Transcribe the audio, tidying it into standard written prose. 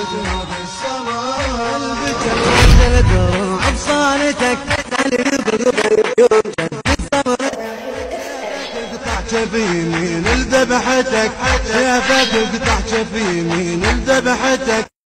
جنود السماء البجل دروع بصانتك علي بغبر يوم جد الصبر تقطع جبيني لذبحتك سيفك تقطع جبيني لذبحتك